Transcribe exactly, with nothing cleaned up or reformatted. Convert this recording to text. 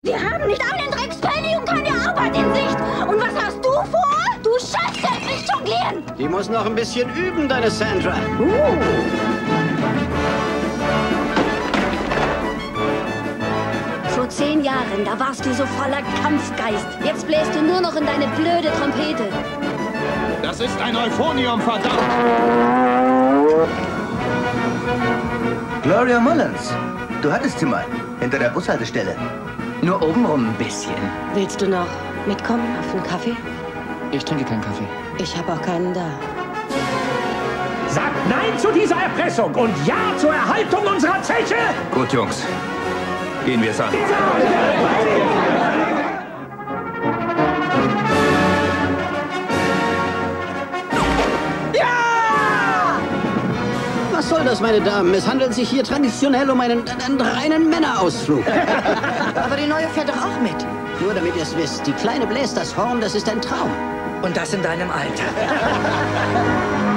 Wir haben nicht einen Dreckspenny und keine Arbeit in Sicht. Und was hast du vor? Du schaffst es nicht jonglieren. Die muss noch ein bisschen üben, deine Sandra. Uh. Vor zehn Jahren, da warst du so voller Kampfgeist. Jetzt bläst du nur noch in deine blöde Trompete. Das ist ein Euphonium, verdammt! Gloria Mullins, du hattest sie mal. Hinter der Bushaltestelle. Nur obenrum ein bisschen. Willst du noch mitkommen auf einen Kaffee? Ich trinke keinen Kaffee. Ich habe auch keinen da. Sagt Nein zu dieser Erpressung und Ja zur Erhaltung unserer Zeche! Gut, Jungs. Gehen wir es an. Was soll das, meine Damen? Es handelt sich hier traditionell um einen, einen reinen Männerausflug. Aber die Neue fährt doch auch mit. Nur damit ihr es wisst, die Kleine bläst das Horn, das ist ein Traum. Und das in deinem Alter.